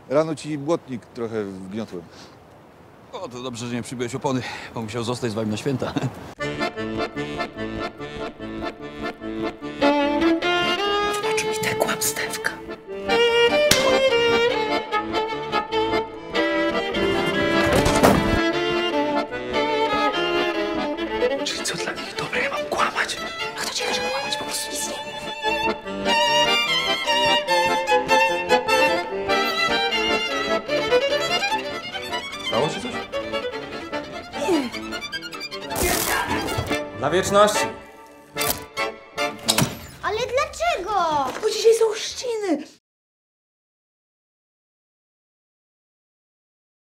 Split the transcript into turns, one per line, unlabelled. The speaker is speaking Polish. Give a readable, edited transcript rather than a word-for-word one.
Rano ci błotnik trochę wgniotłem.
O, to dobrze, że nie przybyłeś opony, bo musiał zostać z wami na święta.
Oczu mi te kłamstewka. Czyli co dla nich dobre, ja mam kłamać? A kto ci każe kłamać? Po prostu nic nie mów.
Stało się coś? Dla wieczności.